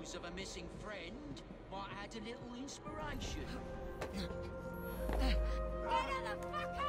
news of a missing friend might add a little inspiration. Get her the fuck out!